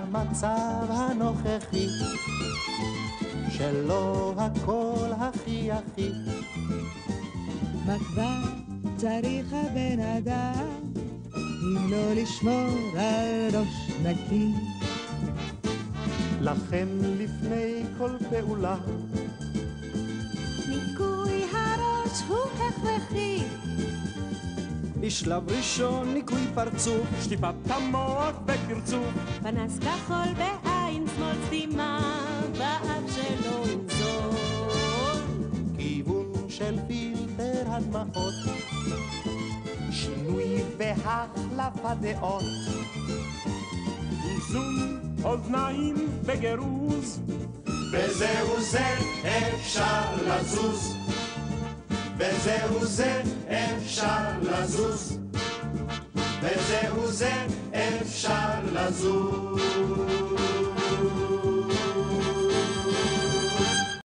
המצב הנוכחי, שלא הכל הכי הכי. מה כבר צריך הבן אדם אם לא לשמור על ראש נקי? לכן לפני כל פעולה ניקוי הראש הוא הכרחי. בשלב ראשון ניקוי פרצוף, שטיפת המוח וקרצוף, פנס כחול בעין שמאל, סתימה באף שלו ינזול, כיוון של פילטר הדמעות, שינוי והחלפת דעות, איזון אוזניים בגירוז, וזהו זה אפשר לזוז, וזהו זה אפשר לזוז, וזהו זה אפשר לזוז.